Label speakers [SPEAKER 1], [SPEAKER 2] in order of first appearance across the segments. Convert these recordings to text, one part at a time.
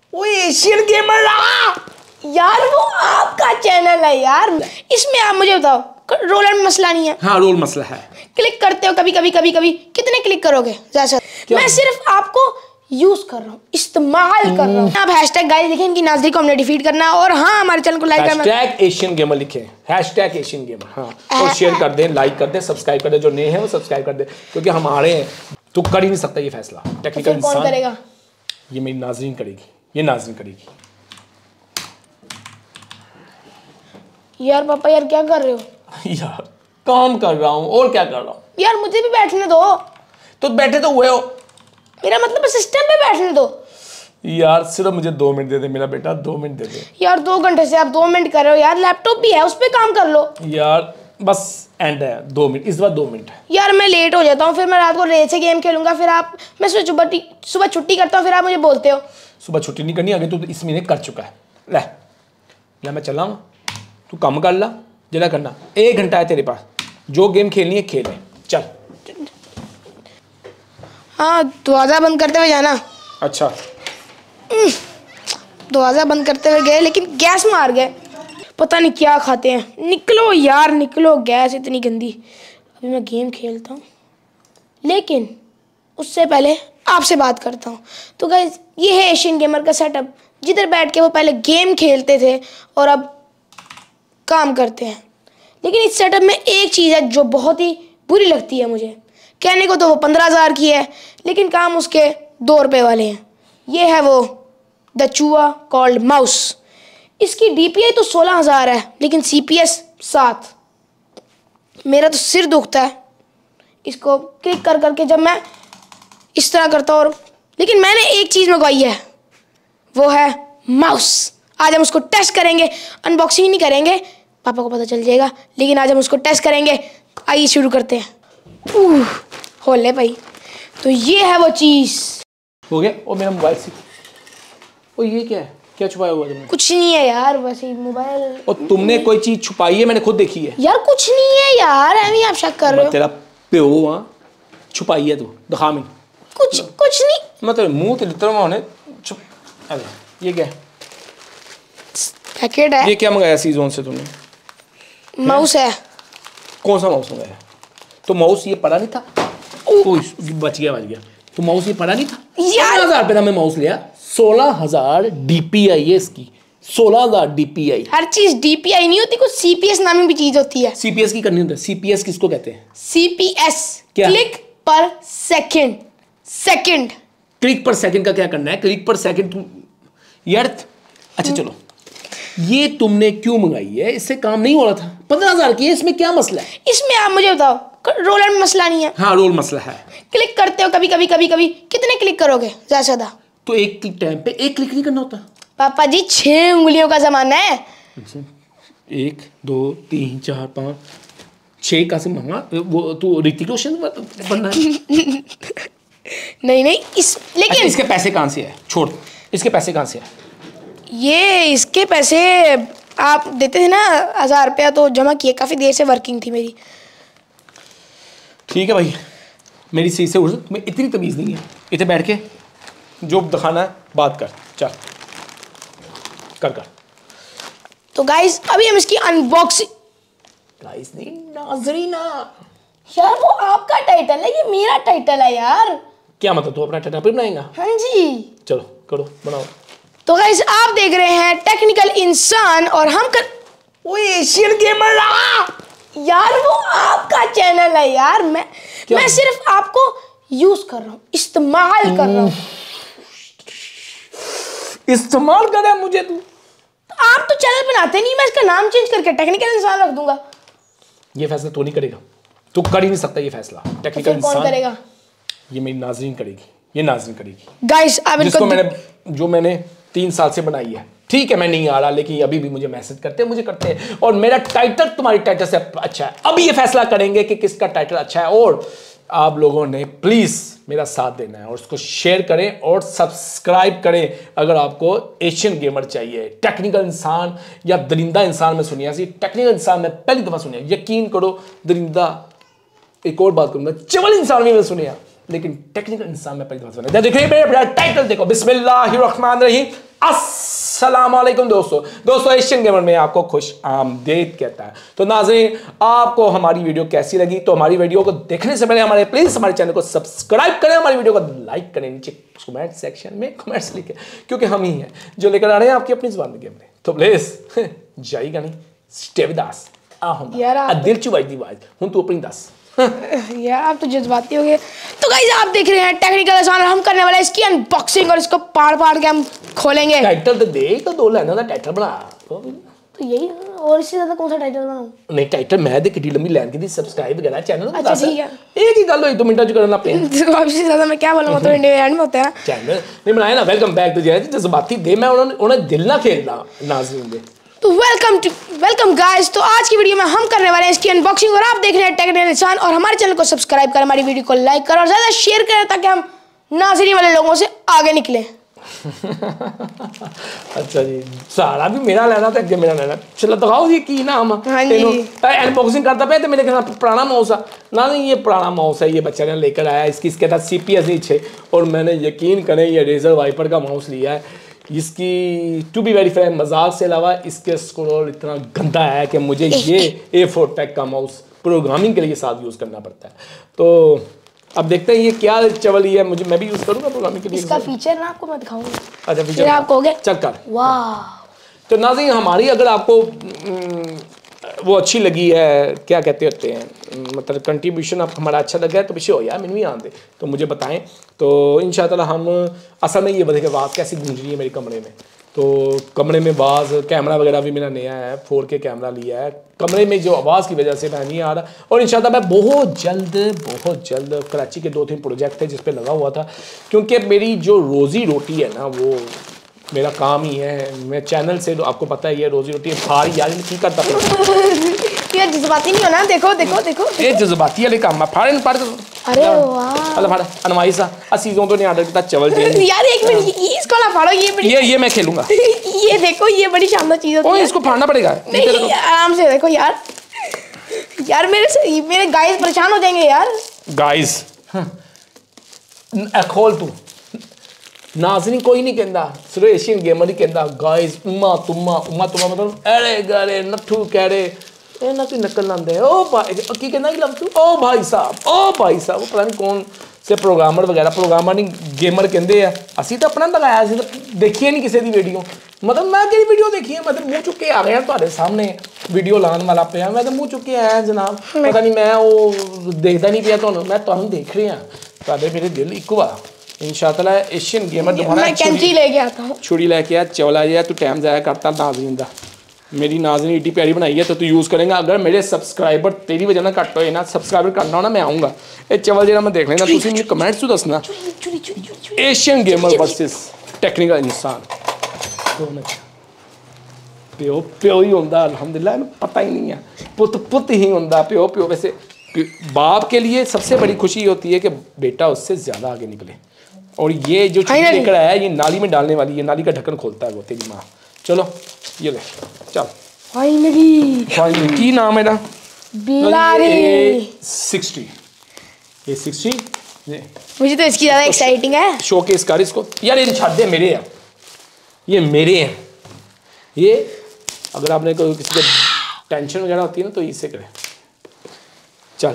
[SPEAKER 1] वो Asian gamer रहा
[SPEAKER 2] यार, वो आपका चैनल है यार। इसमें आप मुझे बताओ, रोलर में मसला नहीं है?
[SPEAKER 1] हाँ, रोल मसला है।
[SPEAKER 2] क्लिक करते हो कभी कभी कभी कभी, कितने क्लिक करोगे ज्यादा? मैं सिर्फ आपको यूज कर रहा हूँ, इस्तेमाल कर रहा हूँ। आप हैशटैग गाइस लिखें, इनकी नाज़री को हमने डिफीट करना है। और हाँ, हमारे चैनल को लाइक करना,
[SPEAKER 1] हैशटैग एशियन गेमर लिखें, हैशटैग एशियन गेमर। हाँ, और शेयर कर दें, लाइक कर दें, सब्सक्राइब कर दें। जो नए हैं वो सब्सक्राइब कर दें, क्योंकि हम आ रहे हैं तो कर ही नहीं सकता ये फैसला। टेक्निकल इंसान
[SPEAKER 2] कौन करेगा?
[SPEAKER 1] ये मेरी नाज़रीन करेगी, ये नाज़रीन करेगी।
[SPEAKER 2] यार पापा, यार क्या कर रहे हो?
[SPEAKER 1] यार काम कर रहा हूँ, और क्या कर रहा हूँ
[SPEAKER 2] यार, मुझे भी बैठने दो।
[SPEAKER 1] तो बैठे तो हुए हो।
[SPEAKER 2] मेरा मतलब सिस्टम पे बैठने दो।
[SPEAKER 1] यार सिर्फ मुझे 2 मिनट दे दे मेरा बेटा, 2 मिनट दे दे।
[SPEAKER 2] यार 2 घंटे से आप 2 मिनट कर रहे हो यार, लैपटॉप भी है उस पर काम कर लो।
[SPEAKER 1] यार बस एंड है, 2 मिनट, इस बार 2 मिनट है।
[SPEAKER 2] यार मैं लेट हो जाता हूँ, फिर मैं रात को रेत से गेम खेलूंगा, फिर आप, मैं सुबह छुट्टी करता हूँ, फिर आप मुझे बोलते हो
[SPEAKER 1] सुबह छुट्टी नहीं करनी, आगे तू इस महीने कर चुका है। ले मैं चला हूँ, तू काम कर ला जरा करना। 1 घंटा है तेरे पास, जो गेम खेलनी है खेल ले, चल।
[SPEAKER 2] हाँ, दरवाजा बंद करते हुए जाना।
[SPEAKER 1] अच्छा।
[SPEAKER 2] दरवाजा बंद करते हुए गए, लेकिन गैस मार गए। पता नहीं क्या खाते हैं। निकलो यार निकलो, गैस इतनी गंदी। अभी मैं गेम खेलता हूँ, लेकिन उससे पहले आपसे बात करता हूँ। तो गाइस, ये है एशियन गेमर का सेटअप, जिधर बैठ के वो पहले गेम खेलते थे और अब काम करते हैं। लेकिन इस सेटअप में एक चीज़ है जो बहुत ही बुरी लगती है मुझे। कहने को तो वो 15,000 की है, लेकिन काम उसके 2 रुपये वाले हैं। ये है वो द चूहा कॉल्ड माउस। इसकी DPI तो 16,000 है, लेकिन CPS 7। मेरा तो सिर दुखता है इसको क्लिक कर करके, जब मैं इस तरह करता हूँ। लेकिन मैंने एक चीज़ मंगवाई है, वो है माउस। आज हम उसको टेस्ट करेंगे, अनबॉक्सिंग नहीं करेंगे, पापा को पता चल जाएगा, लेकिन आज हम उसको टेस्ट करेंगे। आइए शुरू करते हैं। हो ले भाई, तो ये है वो चीज़।
[SPEAKER 1] हो गया। और मेरा मोबाइल सी, और ये क्या है, क्या छुपाया हुआ तुमने?
[SPEAKER 2] कुछ नहीं है यार, बस ये मोबाइल।
[SPEAKER 1] और तुमने कोई चीज छुपाई है? मैंने खुद देखी है
[SPEAKER 2] यार कुछ नहीं है यार, ऐਵੇਂ आप शक कर रहे हो।
[SPEAKER 1] तेरा प्यो वहाँ छुपाई है, तू दिखा मैं।
[SPEAKER 2] कुछ नहीं।
[SPEAKER 1] मतलब मुंह ते लितर में होने छुप। अरे ये क्या है?
[SPEAKER 2] पैकेट है।
[SPEAKER 1] ये क्या मंगाया सीजोन से तुमने?
[SPEAKER 2] माउस है।
[SPEAKER 1] कौन सा माउस मंगाया? तो माउस ये पड़ा नहीं था? ओह बच गया। तो माउस ये पड़ा नहीं था? 16,000 रुपये का मैं माउस लिया। 16,000 DPI है इसकी, 16,000 DPI।
[SPEAKER 2] हर चीज DPI नहीं होती, कुछ CPS नामी भी चीज होती है।
[SPEAKER 1] CPS की करनी होती है। CPS किसको कहते हैं?
[SPEAKER 2] CPS
[SPEAKER 1] क्या?
[SPEAKER 2] क्लिक पर सेकंड।
[SPEAKER 1] क्लिक पर सेकंड का क्या करना है? क्लिक पर सेकंड तुम यार। अच्छा चलो, ये तुमने क्यों मंगाई है? इससे काम नहीं हो रहा था। 15,000 की है, इसमें क्या मसला है?
[SPEAKER 2] इसमें आप मुझे बताओ, रोलर में मसला नहीं है?
[SPEAKER 1] हाँ, रोल मसला है।
[SPEAKER 2] क्लिक करते हो कभी कभी कभी कभी, कितने क्लिक करोगे ज्यादा से ज्यादा?
[SPEAKER 1] तो एक क्लिक टाइम पे 1 क्लिक नहीं करना होता
[SPEAKER 2] पापा जी, 6 उंगलियों का जमाना है।
[SPEAKER 1] 1 2 3 4 5 6 का से मंगा। वो तू ऋतिक रोशन बनना है?
[SPEAKER 2] नहीं लेकिन
[SPEAKER 1] अच्छा, इसके पैसे कहाँ से है? छोड़, इसके पैसे कहाँ से है?
[SPEAKER 2] ये इसके पैसे आप देते थे ना, 1,000 रुपया तो जमा किए, काफ़ी देर से वर्किंग थी मेरी।
[SPEAKER 1] ठीक है भाई, मेरी सीट से उठ। तुम्हें इतनी तमीज़ नहीं है, इधर बैठ के जो दिखाना है बात कर। चल कर।
[SPEAKER 2] तो गाइस, अभी हम इसकी अनबॉक्सिंग।
[SPEAKER 1] गाइस नहीं, नाज़रीना।
[SPEAKER 2] यार वो आपका टाइटल है, ये मेरा टाइटल है यार।
[SPEAKER 1] क्या मतलब, तू अपना टाइटल बनाएगा?
[SPEAKER 2] हाँ जी।
[SPEAKER 1] चलो करो, बनाओ।
[SPEAKER 2] तो गाइस, आप देख रहे हैं टेक्निकल इंसान, और हम वो एशियन गेमर रहा। यार वो आपका चैनल है यार, मैं सिर्फ आपको यूज कर रहा हूँ, इस्तेमाल कर रहा हूँ।
[SPEAKER 1] इस्तेमाल कर रहा है मुझे तू?
[SPEAKER 2] आप तो चैनल बनाते नहीं, मैं इसका नाम चेंज करके टेक्निकल इंसान रख दूंगा।
[SPEAKER 1] ये फैसला तो नहीं करेगा, तू कर ही नहीं सकता ये फैसला। टेक्निकल इंसान
[SPEAKER 2] कौन करेगा?
[SPEAKER 1] ये मेरी नाज़रीन करेगी, ये नाज़रीन करेगी।
[SPEAKER 2] गाइस, अब
[SPEAKER 1] जिसको मैंने 3 साल से बनाई है। ठीक है, मैं नहीं आ रहा, लेकिन अभी भी मुझे मैसेज करते हैं, मुझे करते हैं। और मेरा टाइटल तुम्हारी टाइटल से अच्छा है। अभी ये फैसला करेंगे कि किसका टाइटल अच्छा है। और आप लोगों ने प्लीज़ मेरा साथ देना है और उसको शेयर करें और सब्सक्राइब करें। अगर आपको एशियन गेमर चाहिए, टेक्निकल इंसान या दरिंदा इंसान में सुनिया सी, टेक्निकल इंसान में पहली दफ़ा सुनिया, यकीन करो। दरिंदा, एक और बात करूँगा, चवल इंसान भी मैं सुनिया, लेकिन टेक्निकल इंसान में पहली दफ़ा सुनिया। देखिए मेरा टाइटल देखो, बिस्मिल्लाहिर्रहमानिर्रहीम। अस्सलाम वालेकुम दोस्तों एशियन गेमर में आपको खुश आमदीद कहता है। तो नाज़रीन, आपको हमारी वीडियो कैसी लगी? तो हमारी वीडियो को देखने से पहले प्लीज हमारे चैनल को सब्सक्राइब करें, हमारी वीडियो को लाइक करें, नीचे कमेंट सेक्शन में कमेंट्स लिखें, क्योंकि हम ही हैं जो लेकर आ रहे हैं आपकी अपनी जुबान में गेम में। तो प्लीज जाइएगा नहीं, स्टे विद अस। दिल चुबाई दी आवाज हूं तू अपनी दस।
[SPEAKER 2] यार आप तो जज्बाती हो गए। तो गाइस आप देख रहे हैं टेक्निकल इंसान, हम करने वाले हैं इसकी अनबॉक्सिंग और इसको पाड़ के हम खोलेंगे।
[SPEAKER 1] टाइटल तो दे, तो 2 लाइनों का टाइटल बना।
[SPEAKER 2] तो यही, और इससे ज्यादा कौन सा टाइटल बनाऊं?
[SPEAKER 1] नहीं टाइटल मैं दे किडी लंबी लाइन की सब्सक्राइब करा चैनल को।
[SPEAKER 2] अच्छा ठीक है,
[SPEAKER 1] एक ही गल होई 2 मिनट च करना पे।
[SPEAKER 2] तो इससे ज्यादा मैं क्या बोलूंगा, तो एंड में होता है
[SPEAKER 1] चैनल नहीं बनाया ना। वेलकम बैक टू जज्बाती दे, मैं उन्होंने दिल ना खेलना नाज़रीन दे।
[SPEAKER 2] तो वेलकम गाइस। तो आज की वीडियो में हम करने वाले हैं इसकी अनबॉक्सिंग और आप देख रहे हैं टेक्निकल इंसान। और हमारे चैनल को सब्सक्राइब करें, हमारी वीडियो को लाइक करें और ज़्यादा शेयर करें ताकि हम नाज़रीन वाले लोगों से आगे निकलें।
[SPEAKER 1] अच्छा जी, सारा भी मेरा लेना था, मेरा लेना। चलो दिखाओ जी की नाम।
[SPEAKER 2] हाँ जी,
[SPEAKER 1] अनबॉक्सिंग करता पे तो मेरे साथ पुराना माउस ना, नहीं ये पुराना माउस है, ये बच्चा ने लेकर आया। इसके साथ CPS नहीं 6 और मैंने यकीन करें ये रेजर वाइपर का माउस लिया है। इसकी टू बी वेरी फ्रैंक, मजाक से अलावा इसके स्क्रोल इतना गंदा है कि मुझे ये A4 टेक का माउस प्रोग्रामिंग के लिए साथ यूज़ करना पड़ता है। तो अब देखते हैं ये क्या चवली है, मैं भी यूज़ करूँगा प्रोग्रामिंग के लिए।
[SPEAKER 2] इसका फीचर ना आपको मैं दिखाऊंगा।
[SPEAKER 1] अच्छा फीचर
[SPEAKER 2] आपको हो गया?
[SPEAKER 1] चल कर।
[SPEAKER 2] वाह।
[SPEAKER 1] तो नाज़रीन, हमारी अगर आपको वो अच्छी लगी है, क्या कहते होते हैं, मतलब कंट्रीब्यूशन आप हमारा अच्छा लगा है तो पीछे हो यार मैंने भी आते तो मुझे बताएं। तो इंशाअल्लाह हम असल में ये बताएं कि आवाज़ कैसी गूंज रही है मेरे कमरे में। तो कमरे में बाज़ कैमरा वगैरह भी मेरा नया है, 4K कैमरा लिया है। कमरे में जो आवाज़ की वजह से मैं नहीं आ रहा, और इंशाअल्लाह मैं बहुत जल्द कराची के 2-3 प्रोजेक्ट थे जिस पे लगा हुआ था, क्योंकि मेरी जो रोज़ी रोटी है ना वो मेरा काम ही है। मैं चैनल से तो आपको पता है ये रोजी रोटी फार यार की करता
[SPEAKER 2] ये जज्बाती नहीं होना। देखो
[SPEAKER 1] ये जज्बाती वाले काम फाड़न पड़।
[SPEAKER 2] अरे वाह,
[SPEAKER 1] अल्लाह फाड़ अनवाई सा असीजों तो नहीं ऑर्डर किया चवल जी
[SPEAKER 2] यार। एक मिनट, इसको ना फाड़ो,
[SPEAKER 1] ये मैं खेलूंगा।
[SPEAKER 2] ये देखो, ये बड़ी शानदार चीज होती है।
[SPEAKER 1] इसको फाड़ना पड़ेगा।
[SPEAKER 2] नहीं आराम से देखो यार मेरे गाइस परेशान हो जाएंगे यार।
[SPEAKER 1] गाइस खोल तू नाज़रीन, कोई नहीं कहता, सिर्फ एशियन गेमर ही कहता गाइस। उम्मा तुम्मा मतलब अरे गरे नट्ठू कह रहे ना कोई नकल लाते। ओ भाई की कहना कि तू ओ भाई साहब वो पता नहीं कौन से प्रोग्रामर वगैरह, प्रोग्रामर नहीं गेमर कहते हैं। असी तो अपना लगाया, असी तो देखिए नहीं किसी की वीडियो। मतलब मैं कि वीडियो देखी है, मतलब मुँह चुक के आ गया तुम्हारे सामने वीडियो लाने वाला पे। मैं तो मुँह चुक के आया जनाब, पता नहीं मैं वो देखता नहीं पाया तो मैं तुम देख रही हाँ। मेरे दिल एक हुआ इंशाअल्लाह एशियन गेमर दोबारा
[SPEAKER 2] मैं कैंची लेके आता हूं,
[SPEAKER 1] छुरी लेके आ। चवला या तू टाइम ज़ाया करता नाज़रीन दा। मेरी नाज़रीन इतनी प्यारी बनाई है तो तू यूज़ करेंगा। अगर मेरे सब्सक्राइबर तेरी वजह ना घट होए ना, सब्सक्राइबर करना हो ना, मैं आऊँगा। ये चवल जरा मैं देख लेना, तुम मुझे कमेंट्स में दसना। एशियन गेमर वर्सेस टेक्निकल इंसान प्यो ही होंदा। अल्हम्दुलिल्लाह पता ही नहीं है, पुत ही होंदा। प्यो वैसे बाप के लिए सबसे बड़ी खुशी होती है कि बेटा उससे ज़्यादा आगे निकले। और ये जो चीज़ लेकर आया है ये नाली में डालने वाली है, नाली का ढक्कन खोलता है वो तेरी माँ। चलो ये ले चल। फाइनली की नाम है ना, A60। A60
[SPEAKER 2] मुझे तो इसकी ज़्यादा एक्साइटिंग है।
[SPEAKER 1] शोकेस कर इसको यार, ये छाड़ दे, मेरे हैं ये, मेरे हैं ये। अगर आपने कोई किसी को टेंशन वगैरह होती है ना तो इससे करें। चल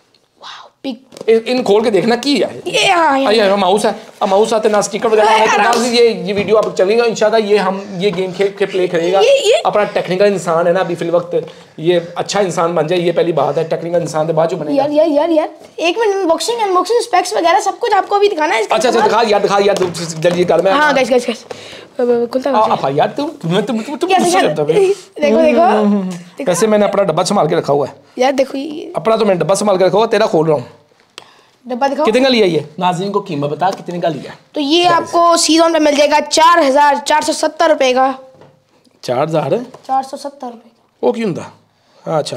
[SPEAKER 1] इन खोल के देखना की है। ये माउस है, माउस आते ना स्टिकर वगैरह। ये वीडियो आप चलेगा इंशाल्लाह। ये गेम खेल के प्ले करेगा। अपना टेक्निकल इंसान है ना अभी फिल वक्त, ये अच्छा इंसान बन जाए, ये पहली बात है। टेक्निकल इंसान के बाद जो बनेगा।
[SPEAKER 2] यार एक मिनट, अनबॉक्सिंग स्पेक्स वगैरह सब कुछ आपको अभी दिखाना है।
[SPEAKER 1] अच्छा दिखा यार जल्दी कर। मैं
[SPEAKER 2] हां गाइस खुलता है
[SPEAKER 1] यार।
[SPEAKER 2] देखो
[SPEAKER 1] कैसे मैंने अपना डब्बा संभाल के रखा हुआ है
[SPEAKER 2] यार। देखो
[SPEAKER 1] अपना तो मैंने डब्बा संभाल के रखा हुआ, तेरा खोल रहा हूँ।
[SPEAKER 2] डब्बा दिखाओ
[SPEAKER 1] कितने का लिया ये? नाज़रीन को कीमत बता कितने का लिया?
[SPEAKER 2] तो ये आपको सीजन पे मिल जाएगा 4470 रुपए का।
[SPEAKER 1] 4470
[SPEAKER 2] रुपए
[SPEAKER 1] वो क्यों था? अच्छा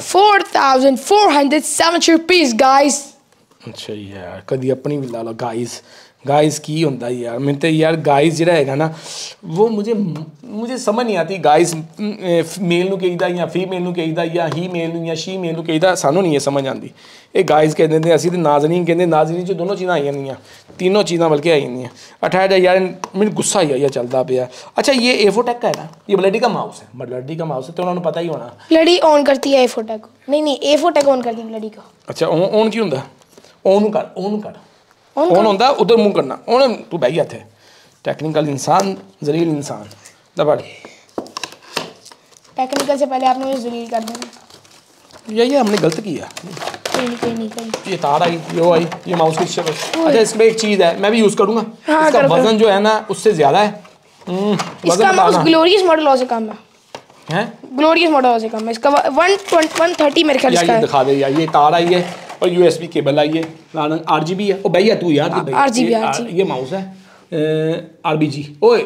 [SPEAKER 2] 4470 रुपीस गाइस।
[SPEAKER 1] अच्छा यार कभी अपनी भी ला लो गाइस। गाइस की होंदा यार मैं तो यार गाइस जिहड़ा हैगा ना वो मुझे समझ नहीं आती गाइस मेल ਨੂੰ ਕਹੀਦਾ ਜਾਂ ਫੀਮੇਲ ਨੂੰ ਕਹੀਦਾ ਜਾਂ ਹੀ ਮੇਲ ਨੂੰ ਜਾਂ ਸ਼ੀ ਮੇਲ ਨੂੰ ਕਹੀਦਾ ਸਾਨੂੰ ਨਹੀਂ ਇਹ ਸਮਝ ਆਉਂਦੀ ਇਹ ਗਾइस ਕਹਿੰਦੇ ਨੇ ਅਸੀਂ ਤੇ ਨਾਜ਼ਰੀਨ ਕਹਿੰਦੇ ਨਾਜ਼ਰੀਨ ਚ ਦੋਨੋਂ ਚੀਜ਼ਾਂ ਆਈਆਂ ਨਹੀਂ तीनों चीज़ें बल्कि आई नहीं अठारह यार मैंने गुस्सा ही आया चलता पाया। अच्छा ये एफोटेक का है ना ये ब्लडी का माउस है ब्लडी का माउस है तो उन्होंने पता ही होना
[SPEAKER 2] ब्लडी ऑन करती है एफोटेक को नहीं एफोटेक ऑन करती है ब्लडी को। अच्छा
[SPEAKER 1] ऑन की होंदा ऑन कर ऑन होंदा उधर मुंह करना ऑन तू बह गया थे टेक्निकल इंसान जलील इंसान दबड़
[SPEAKER 2] टेक्निकल से पहले आपने मुझे जलील कर देना
[SPEAKER 1] ये हमने गलत किया
[SPEAKER 2] नहीं।
[SPEAKER 1] ये तार आई ये माउस की शेप। अच्छा इसमें एक चीज़ है मैं भी यूज़ करूँगा इसका वजन जो है ना उससे ज़्यादा है
[SPEAKER 2] इसका माउस ग्लोरियस मॉडल से कम है ग्लोरियस मॉडल से कम है इसका 130 मेरे ख्याल से
[SPEAKER 1] दिखा दे यार ये तार आई है और USB केबल आई है RGB है ओ भैया तू यार
[SPEAKER 2] RGB
[SPEAKER 1] ये माउस है RBG ओए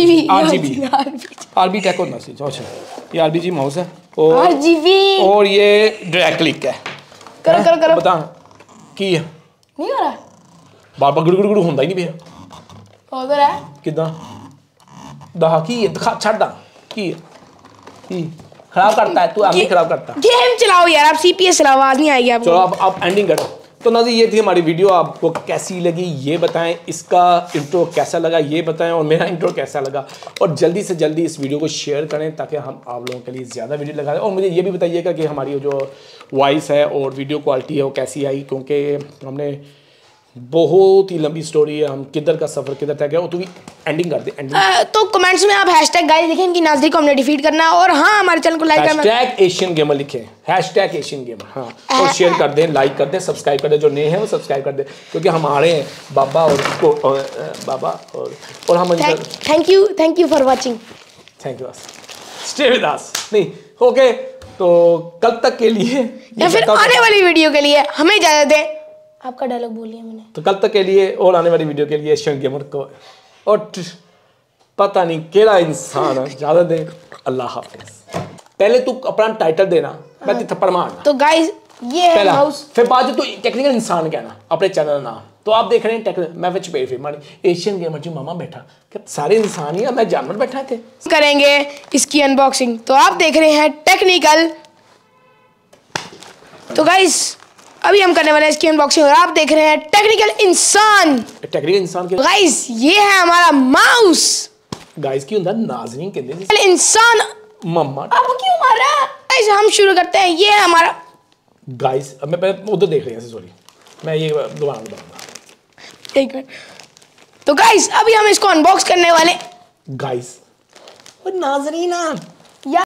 [SPEAKER 1] RB टेक होना सी अच्छा ये RBG माउस है और ये डायरेक्ट क्लिक है
[SPEAKER 2] करो
[SPEAKER 1] बता की है
[SPEAKER 2] नहीं हो रहा
[SPEAKER 1] बार बार गुड़ होंदा ही नहीं पिया
[SPEAKER 2] हो तो रहा
[SPEAKER 1] किदा दहा की है दिखा छड़ा की खराब करता है तू आगे खराब करता
[SPEAKER 2] गेम चलाओ यार आप CPS चलाओ आवाज नहीं आएगी आपको।
[SPEAKER 1] चलो आप एंडिंग करो। तो नाज़रीन ये थी हमारी वीडियो आपको कैसी लगी ये बताएं इसका इंट्रो कैसा लगा ये बताएं और मेरा इंट्रो कैसा लगा और जल्दी से जल्दी इस वीडियो को शेयर करें ताकि हम आप लोगों के लिए ज़्यादा वीडियो लगा दें और मुझे ये भी बताइएगा कि हमारी जो वॉइस है और वीडियो क्वालिटी है वो कैसी आई क्योंकि हमने बहुत ही लंबी स्टोरी है हम किधर का सफ़र किधर तक है वो तो भी एंडिंग कर दे
[SPEAKER 2] तो कमेंट्स में आप हैशटैग गाइस लिखें इनकी नाज़री को हमने डिफीट करना और हाँ हमारे चैनल को लाइक करना
[SPEAKER 1] हैशटैग एशियन गेमर लिखें हैशटैग एशियन गेमर हाँ और शेयर कर दें लाइक कर दें सब्सक्राइब कर दें जो नए हैं वो सब्सक्राइब कर दें क्योंकि हमारे बाबा और हम
[SPEAKER 2] thank you for watching
[SPEAKER 1] thank you stay with us नहीं ओके तो कल तक के लिए
[SPEAKER 2] या फिर आने वाली वीडियो के लिए हमें इजाजत दें। आपका डायलॉग बोलिए मैंने
[SPEAKER 1] तो कल तक के लिए और आने वाली वीडियो के लिए एशियन गेमर को और पता नहीं केड़ा इंसान है ज़्यादा दे अल्लाह हाफिज। पहले तू अपना टाइटल देना मैं ते थप्पड़ मारना
[SPEAKER 2] तो गाइस ये है माउस
[SPEAKER 1] फिर बाद में तू टेक्निकल इंसान कहना अपने चैनल नाम तो आप देख रहे हैं टेक्निकल मैं फिर चपेट फिर मारी एशियन गेमर जी मामा बैठा क्या सारे इंसान ही मैं जानवर बैठा थे
[SPEAKER 2] करेंगे इसकी अनबॉक्सिंग तो आप देख रहे हैं टेक्निकल तो गाइस अभी हम करने वाले हैं इसकी अनबॉक्सिंग और आप देख रहे हैं टेक्निकल इंसान
[SPEAKER 1] के
[SPEAKER 2] गाइस ये है हमारा माउस
[SPEAKER 1] गाइस की होंदा नाज़रीन कहंदे
[SPEAKER 2] इंसान मम्मा अब क्यों मार रहा है गाइस हम शुरू करते हैं ये है हमारा
[SPEAKER 1] गाइस अब मैं पहले उधर देख रही हूं सॉरी मैं ये दोबारा बताऊंगा
[SPEAKER 2] एक मिनट तो गाइस अभी हम इसको अनबॉक्स करने वाले
[SPEAKER 1] गाइस और नाज़रीन